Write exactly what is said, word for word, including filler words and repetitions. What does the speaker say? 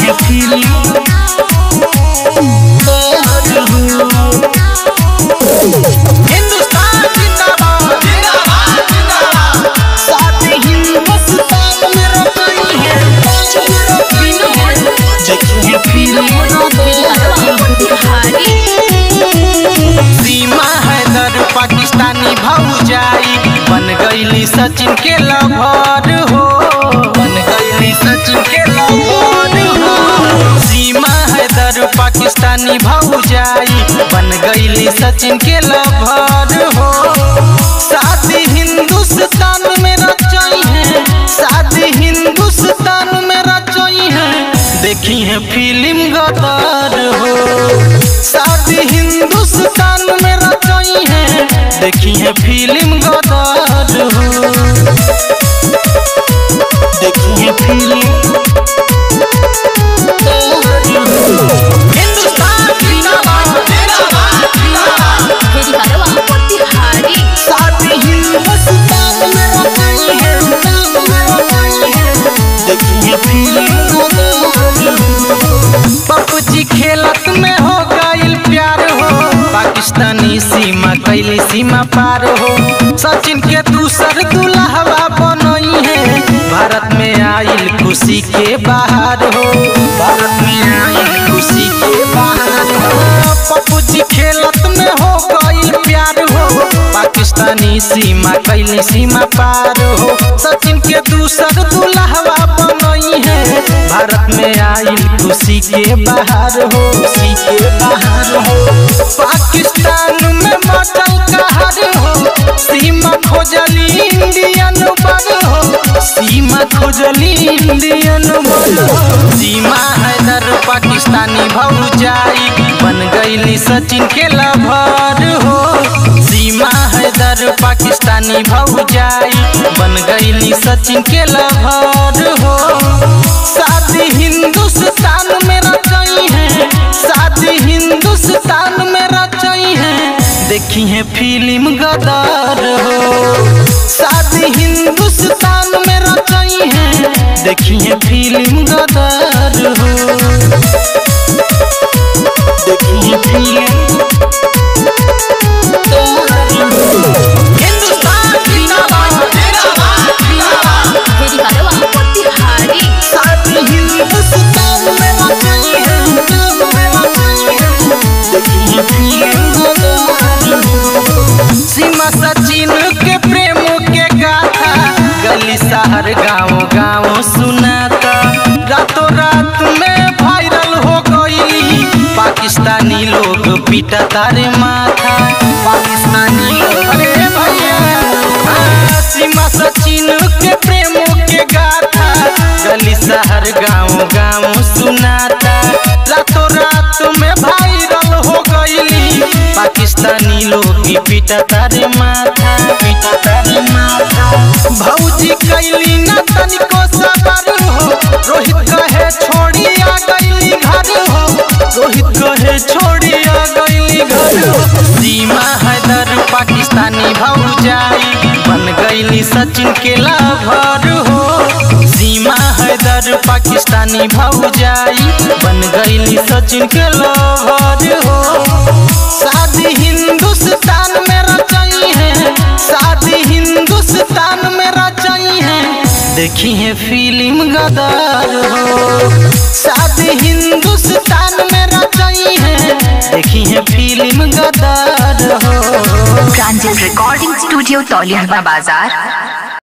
है फिल्म हिंदुस्तान जिंदाबाद जिंदाबाद जिंदाबाद साथ हिंदुस्तान में रखी है देखी है फिल्म सीमा हैदर पाकिस्तानी भौजाई बन गईली सचिन के लवर हो बन गईली सचिन के लवर हो सीमा हैदर पाकिस्तानी भौजाई बन गईली सचिन के लवर हो शादी हिंदुस्तान में रचाई है शादी हिंदुस्तान में रचाई है देखी है फिल्म गदर हो शादी हिंदुस्तान में रचाई है देखी है फिल्म गदर हो देखी है फिल्म हिंदुस्तान जिंदाबाद जिंदाबाद साथ हिंदुस्तान में रखी है देखी है फिल्म पबजी खेलत में हो गईल प्यार हो पाकिस्तानी सीमा कैली सीमा पार हो सचिन के दूसर दुल्हवा बनई है भारत में आइल खुशी के बाहर हो भारत में आइल खुशी के बाहर हो पबजी खेलत में हो गईल प्यार हो पाकिस्तानी सीमा कैली सीमा पार हो सचिन के दूसर दुल्हवा बनई है भारत में आइल खुशी के बाहर हो खुशी के बाहर हो पाकिस्तान में मचल कहर हो सीमा खोजली इंडियन बन हो सीमा खोजली इंडियन बन हो सीमा हैदर पाकिस्तानी भौजाई बन गईली सचिन के लवर हो सीमा हैदर पाकिस्तानी भौजाई बन गईली सचिन के लवर हो शादी हिंदुस्तान में रचाई है शादी हिंदुस्तान में रचाई है देखी है फिल्म गदर हो शादी हिंदुस्तान में रचाई है देखी है फिल्म गदर हो देखी है फिल्म हिंदुस्तान जिंदाबाद जिंदाबाद जिंदाबाद साथ हिंदुस्तान में रखी है देखी है फिल्म सीमा सचिन के प्रेम के गाथा गली शहर गाँव गाँव सुनाता रातों रात में वायरल हो गई पाकिस्तानी लोग पीटा तारे माथा पाकिस्तानी अरे भैया सीमा सचिन के प्रेम के गाथा गली शहर गाँव गाँव सुनाता रातों रात में वायरल हो गई पाकिस्तानी लोग पीटा तारे माथा पीटा तारे माथा भौजी कैली न तनिको सबर हो रोहित कहे छोड़ी आ गईली घर हो रोहित कहे छोड़ी आ गईली घर हो सीमा हैदर पाकिस्तानी भौजाई बन गईली सचिन के लवर हो सीमा हैदर पाकिस्तानी भौजाई बन गईली सचिन के लवर हो शादी हिंदुस्तान में रचाई है शादी हिंदुस्तान में रचाई है देखी है फिल्म गदर हो शादी हिंदुस्तान में रचाई है देखी है फिल्म गदर हो ट्रांजिट रिकॉर्डिंग स्टूडियो तौलिया बाजार।